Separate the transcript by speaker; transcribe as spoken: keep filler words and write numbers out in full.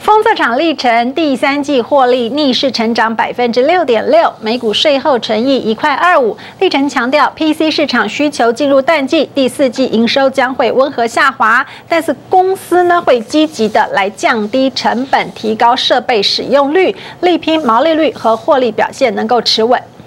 Speaker 1: 封测厂历程第三季获利逆势成长百分之六点六，每股税后纯益一块二五。历程强调 ，P C 市场需求进入淡季，第四季营收将会温和下滑，但是公司呢会积极的来降低成本，提高设备使用率，力拼毛利率和获利表现能够持稳。